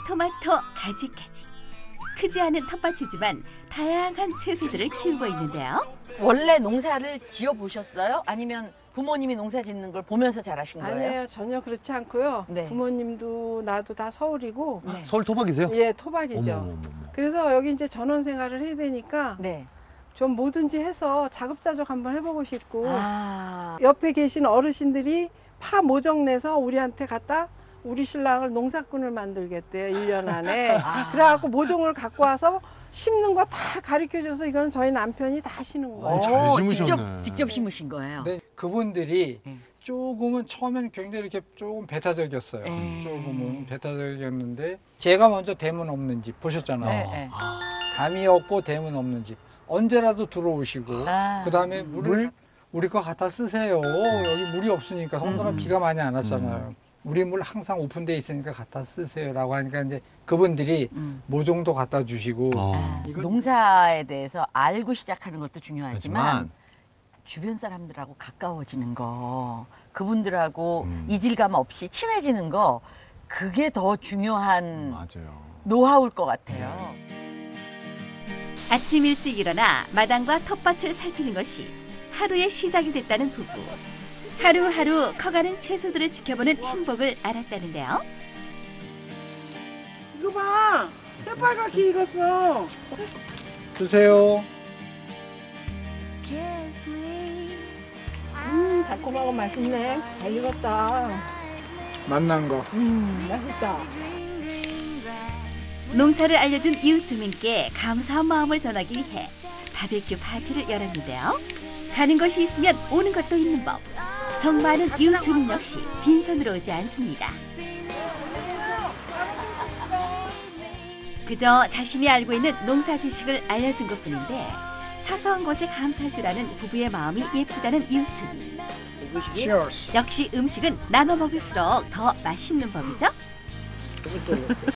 토마토, 가지까지. 크지 않은 텃밭이지만 다양한 채소들을 키우고 있는데요. 원래 농사를 지어 보셨어요? 아니면 부모님이 농사 짓는 걸 보면서 자라신 거예요? 아니에요. 전혀 그렇지 않고요. 네. 부모님도 나도 다 서울이고. 네. 서울 토박이세요? 예, 토박이죠. 어머. 그래서 여기 이제 전원 생활을 해야 되니까 네. 좀 뭐든지 해서 자급자족 한번 해보고 싶고. 아. 옆에 계신 어르신들이 파 모종 내서 우리한테 갖다 우리 신랑을 농사꾼을 만들겠대요. 1년 안에. 그래갖고 모종을 갖고 와서 심는 거 다 가르쳐줘서 이거는 저희 남편이 다 하시는 거예요. 잘 심으셨네. 직접 심으신 거예요? 네, 그분들이 네. 조금은 처음에는 굉장히 이렇게 조금 배타적이었어요. 네. 조금은 배타적이었는데 제가 먼저 대문 없는 집 보셨잖아요. 네, 네. 담이 없고 대문 없는 집 언제라도 들어오시고 그다음에 물을 우리 거 갖다 쓰세요. 여기 물이 없으니까 성도는 비가 많이 안 왔잖아요. 우리 물 항상 오픈돼 있으니까 갖다 쓰세요라고 하니까 이제 그분들이 모종도 갖다 주시고 농사에 대해서 알고 시작하는 것도 중요하지만 하지만 주변 사람들하고 가까워지는 거, 그분들하고 이질감 없이 친해지는 거, 그게 더 중요한 맞아요. 노하우일 것 같아요. 아침 일찍 일어나 마당과 텃밭을 살피는 것이 하루의 시작이 됐다는 부부. 하루하루 커가는 채소들을 지켜보는 행복을 알았다는데요. 이거 봐. 새빨갛게 익었어. 드세요. 달콤하고 맛있네. 잘 익었다. 만난 거. 맛있다. 농사를 알려준 이웃 주민께 감사한 마음을 전하기 위해 바베큐 파티를 열었는데요. 가는 것이 있으면 오는 것도 있는 법. 정 많은 이웃 주민 역시 빈손으로 오지 않습니다. 그저 자신이 알고 있는 농사 지식을 알려준 것뿐인데 사소한 것에 감사할 줄 아는 부부의 마음이 예쁘다는 이웃 주민. Cheers. 역시 음식은 나눠 먹을수록 더 맛있는 법이죠.